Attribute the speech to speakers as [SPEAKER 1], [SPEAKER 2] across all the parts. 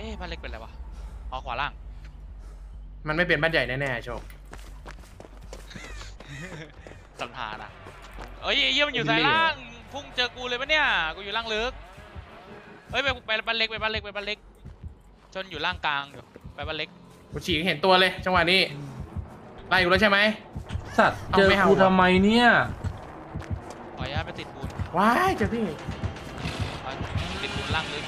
[SPEAKER 1] อ๊ะบ้านเล็กเป็นอะไรวะอ๋อขวาล่าง
[SPEAKER 2] มันไม่เป็นบ้านใหญ่แน่ๆโชค
[SPEAKER 1] สันหาน่ะเอ้ยเยี่ยมอยู่สายล่างพุ่งเจอกูเลยปะเนี่ยกูอยู่ล่างลึกเฮ้ยไปบ้านเล็กไปบ้านเล็กไปบ้านเล็กจนอยู่ล่างกลางอยู่ไปบ้านเล็ก
[SPEAKER 2] กูฉีกเห็นตัวเลยจังหวะนี้ไล่อยู่แล้วใช่ไหม
[SPEAKER 3] สัตว์เจอกูทำไมเนี่ย
[SPEAKER 1] ขออนุญาตไปติดปูน
[SPEAKER 2] ว้ายเจอพี่
[SPEAKER 1] ติดปูนล่างลึก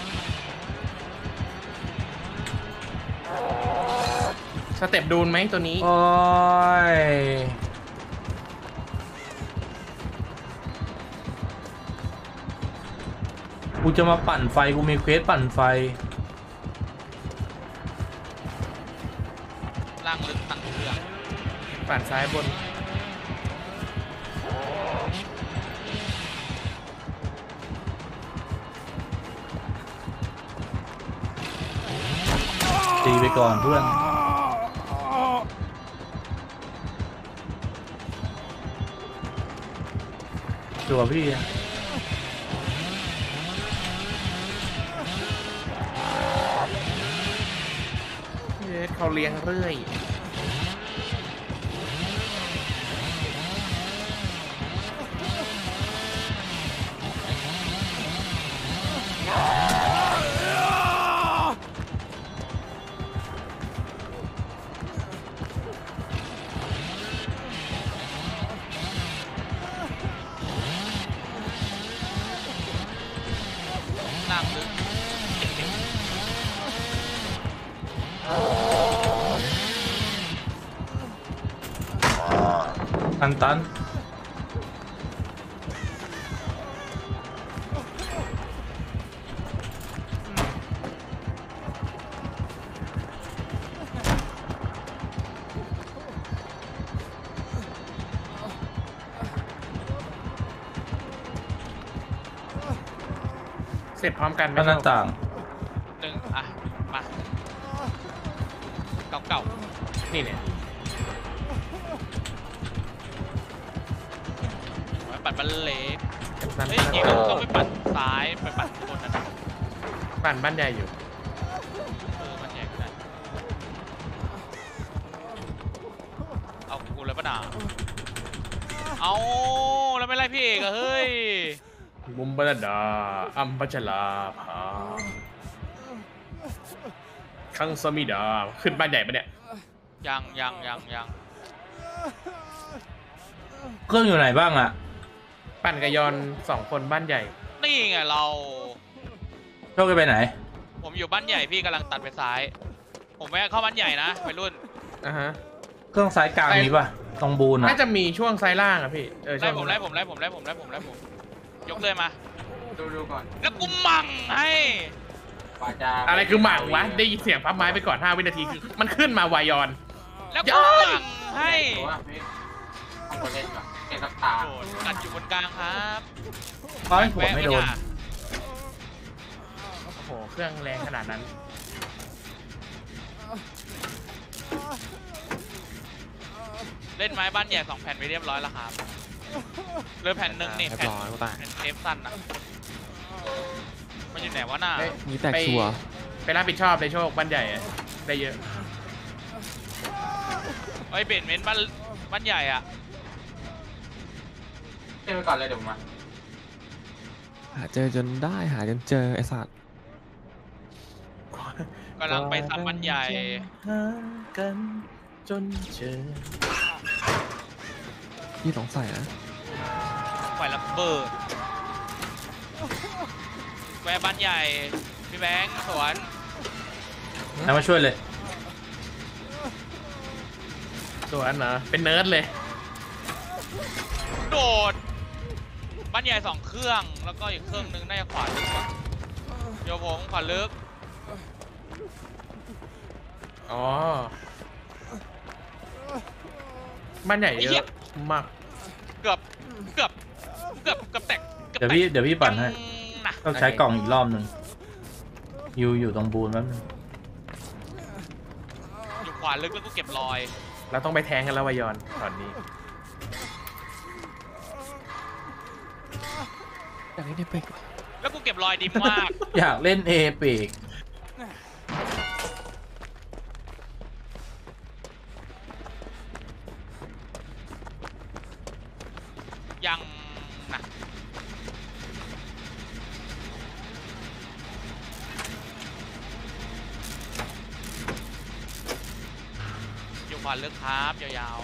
[SPEAKER 2] สเต็ปดูนไหมตัวนี้
[SPEAKER 3] โอ้ยกูจะมาปั่นไฟกูมีเควสปั่นไฟ
[SPEAKER 1] ล่างลึกตั้งเครื่อง
[SPEAKER 2] ปั่นซ้ายบน
[SPEAKER 3] ตีไปก่อนเพื่อนตัวพี่
[SPEAKER 2] เขาเลี้ยงเรื่อย
[SPEAKER 1] ล่างลึก
[SPEAKER 3] ตัน
[SPEAKER 2] เสร็จพร้อมกันไหม
[SPEAKER 3] หน้าต่าง
[SPEAKER 1] หนึ่งอ่ะมาเก่า
[SPEAKER 2] นี่เนี่ย
[SPEAKER 1] ปัดบ้านเล็กเฮ้ยจริงๆเราต้องไปปัดซ้ายไปปัดบนนั่นนะ
[SPEAKER 2] ปั่นบ้านใหญ่อยู่
[SPEAKER 1] มันใหญ่ขนาดเอากูเลยปะหนาเอาแล้วไม่ไล่พี่เอกอะเฮ้ย
[SPEAKER 2] บุมบลดาอัมพัชลาภาคังสมิดาขึ้นบ้านใหญ่ปะเนี่ย
[SPEAKER 1] ยัง
[SPEAKER 3] เครื่องอยู่ไหนบ้างอะ
[SPEAKER 2] ปั่นกระยอน2 คนบ้านใหญ่
[SPEAKER 1] นี่ไงเรา
[SPEAKER 3] โชคไปไหน
[SPEAKER 1] ผมอยู่บ้านใหญ่พี่กำลังตัดไปซ้ายผมไม่เข้าบ้านใหญ่นะไปรุ่น
[SPEAKER 3] เครื่องซ้ายกลางนี้ป่ะตรงบูน
[SPEAKER 2] น่าจะมีช่วงซ้ายล่างอะพี่
[SPEAKER 1] ไล่ผมยกเลยมาดูก่อนแล้วกูมั่งให้
[SPEAKER 2] อะไรคือหมั่งวะได้ยินเสียงพับไม้ไปก่อน5 วินาทีคือมันขึ้นมาวายอน
[SPEAKER 1] แล้วกูมั่งให้
[SPEAKER 4] เอาเล่นก่อนเล่นกับตา
[SPEAKER 1] กัดอยู่บนกลางครับ
[SPEAKER 3] หัวไม่โดน
[SPEAKER 2] โอ้โหเครื่องแรงขนาดนั้น
[SPEAKER 1] เล่นไม้บ้านใหญ่2 แผ่นไปเรียบร้อยแล้วครับเหลือแผ่นหนึ่งนี่แผ่นเทปสั้นนะมันอยู่ไหนวะน่ะ
[SPEAKER 5] มีแตกชัว
[SPEAKER 2] ไปรับผิดชอบในโชคบ้านใหญ่ได้เยอะ
[SPEAKER 1] ไอ้เบนเมนบ้านใหญ่อะ
[SPEAKER 4] เล่นไปก่อนเลยเดี๋ยวมา
[SPEAKER 5] หาเจอจนได้หาจนเจอไอ้สัตว์
[SPEAKER 1] กำลังไปทำบ้านใหญ่
[SPEAKER 2] กันจนเจอ
[SPEAKER 5] พี่สงสัยนะ
[SPEAKER 1] ไฟระเบิดแวะบ้านใหญ่พี่แบงค์สวน
[SPEAKER 3] แล้วมาช่วยเลย
[SPEAKER 2] สวนเหรอเป็นเนิร์ดเลย
[SPEAKER 1] โดดบ้านใหญ่2 เครื่องแล้วก็อีกเครื่องนึงน่าจะขวาลึกโยผมขวาลึก
[SPEAKER 2] อ๋อบ้านใหญ่เยอะมาก
[SPEAKER 1] เกือบแตก
[SPEAKER 3] เดี๋ยวพี่ปั่นให้ต้องใช้กล่องอีกรอบหนึ่งอยู่ตรงบูนแล้ว
[SPEAKER 1] อยู่ขวาลึกแล้วก็เก็บรอย
[SPEAKER 2] เราต้องไปแทงกันแล้ววายอนตอนนี้
[SPEAKER 5] อยากเล่นเอพิก
[SPEAKER 1] แล้วกูเก็บรอยดีมาก
[SPEAKER 3] อยากเล่นเอพิก
[SPEAKER 1] วาลึกครับยาว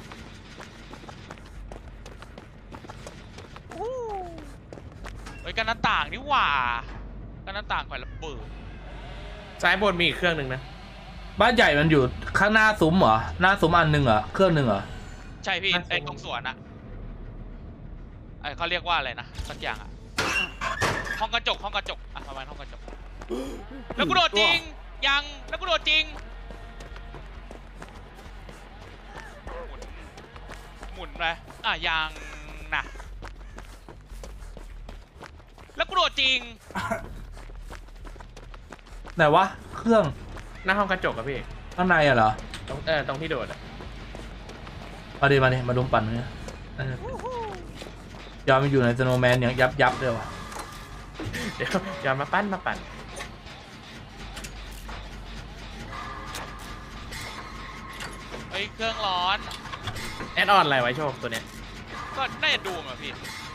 [SPEAKER 1] ๆเฮ้ยกันหน้าต่างนี่หว่ากันหน้าต่างแขวนระเบิด
[SPEAKER 2] ซ้ายบนมีอีกเครื่องหนึ่งนะ
[SPEAKER 3] บ้านใหญ่มันอยู่ข้างหน้าซุ้มเหรอหน้าซุ้มอันหนึ่งเหรอเครื่องหนึ่งเหรอ
[SPEAKER 1] ใช่พี่ไอ้ตรงสวนอะไอ้เขาเรียกว่าอะไรนะสักอย่างอะห้องกระจกอะประมาณห้องกระจกแล้วกูโดดจริงยังแล้วกูโดดจริงหมุนไปอ่ะยังนะแล้วกูโดดจริง
[SPEAKER 3] ไหนวะเครื่อง
[SPEAKER 2] หน้าห้องกระจกอะพี่
[SPEAKER 3] ข้างในอะเหรอ
[SPEAKER 2] ตรงที่โดดอะ
[SPEAKER 3] มาดิมาดมปั่นเนี่ยยอมมันอยู่ในสโนว์แมนอย่างยับเลยวะ
[SPEAKER 2] เดี๋ยวอย่ามาปั้น
[SPEAKER 1] เฮ้ยเครื่องร้อน
[SPEAKER 2] แอดออนอะไรไว้โชคตัวเนี้ย
[SPEAKER 1] ก็น่าจะดูมาพี่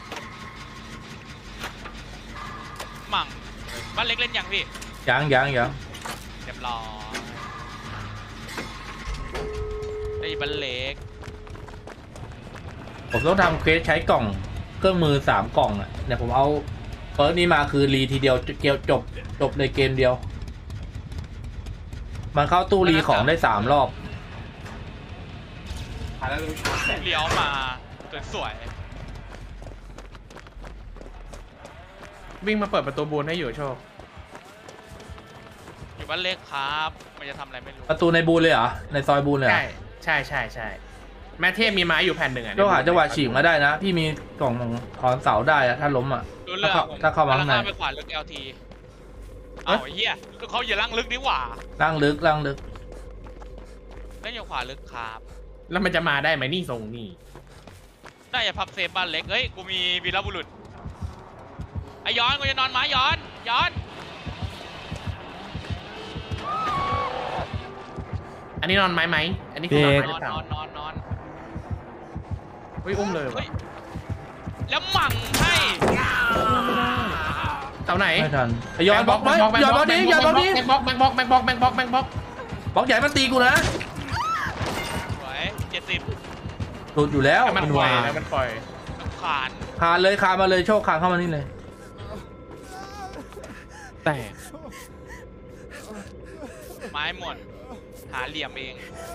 [SPEAKER 1] หมั่งบ้านเล็กเล่นยังพี่
[SPEAKER 3] ยัง
[SPEAKER 1] เรียบร้อยไอ้บ้านเล็ก
[SPEAKER 3] ผมต้องทำเควสใช้กล่องเครื่องมือ3กล่องอ่ะเนี่ยผมเอาเปิร์กนี้มาคือรีทีเดียวเกี่ยวจบเลยเกมเดียว มันเข้าตู้รีของได้3 รอบ
[SPEAKER 4] หาแล้วรู้ชัดแต่
[SPEAKER 1] เลี้ยวมาสวย
[SPEAKER 2] วิ่งมาเปิดประตูบูนให้อยู่โชค
[SPEAKER 1] ๆอยู่บ้านเล็กครับมันจะทำอะไรไม่รู้
[SPEAKER 3] ประตูในบูนเลยเหรอในซอยบูนเลยเหรอ
[SPEAKER 2] ใช่แม่เทพมีไม้อยู่แผ่นหนึ่งอะ
[SPEAKER 3] เจ้าหาจังหวะฉีกมาได้นะพี่มีกล่องถอนเสาได้อะถ้าล้มอ่ะ
[SPEAKER 1] รู้เรื่อง
[SPEAKER 3] ถ้าเข้ามาข้างใน
[SPEAKER 1] กำลัไปขวาลึก LT อ้าวไอ้เหี้ยเขาอย่าล่างลึกนี่หว่า
[SPEAKER 3] ล่างลึก
[SPEAKER 1] นั่นอยู่ขวาลึกครับ
[SPEAKER 2] แล้วมันจะมาได้ไหมนี่ทรงนี่
[SPEAKER 1] น่าจะพับเซฟบ้านเล็กเฮ้ยกูมีวีรบุรุษไอ้ย้อนกูจะนอนไม้ย้อน
[SPEAKER 2] อันนี้นอนไม้ไหมอันนี้คือนอนไม้หรือเปล่าน
[SPEAKER 1] อน
[SPEAKER 2] อุ้ยอุ้มเลย
[SPEAKER 1] เฮ้
[SPEAKER 2] ว่ะ
[SPEAKER 1] ยแล้วหมั่งให้
[SPEAKER 2] เต่าไหน
[SPEAKER 3] ไม่ทันไอ้ย้อนบล็อกไหมย้อนบล็อกนี้ย้อนบล็อกนี้
[SPEAKER 2] แบงบล็อก
[SPEAKER 3] บล็อกใหญ่มันตีกูนะ
[SPEAKER 1] สวย70
[SPEAKER 3] หลุดอยู่แล้ว
[SPEAKER 2] มันปล่อยแล้วมันปล่อย
[SPEAKER 1] ขาน
[SPEAKER 3] คานมาเลยโชคคานเข้ามานี่เลย
[SPEAKER 5] แต่
[SPEAKER 1] ไม้หมดหาเหลี่ยมเอง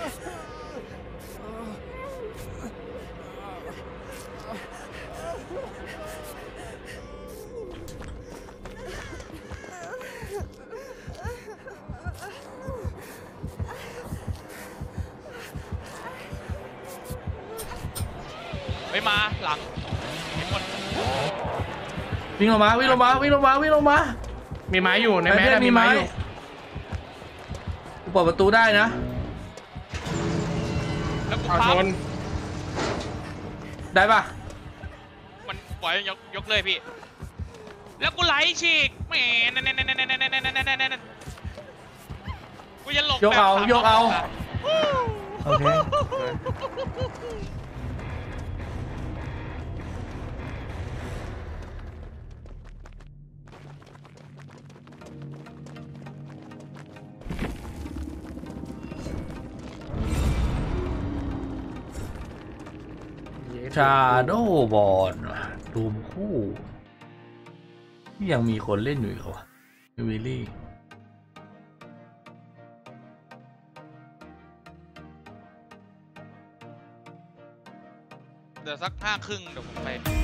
[SPEAKER 1] ไปมาหลังมีคน
[SPEAKER 3] วิ่งลงมา
[SPEAKER 2] มีไม้อยู่ในแม่มีไม้อยู่
[SPEAKER 3] กูเปิดประตูได้นะ
[SPEAKER 1] แล้วกู
[SPEAKER 2] เอา
[SPEAKER 1] พั
[SPEAKER 2] ช
[SPEAKER 1] บ
[SPEAKER 2] น
[SPEAKER 3] ได้ปะ
[SPEAKER 1] มันปล่อยยกเลยพี่ แล้วกูไหลฉีกแหมนั่นกูจะหลบ
[SPEAKER 3] ยกเอา
[SPEAKER 1] แบบ
[SPEAKER 3] ยกเอา
[SPEAKER 1] สามรอบ
[SPEAKER 3] โอเคชาโดบอลดูมคู่นี่ยังมีคนเล่นอยู่อีกเหรอวิลลี่
[SPEAKER 1] เดี๋ยวสัก5 ครึ่งเดี๋ยวผมไป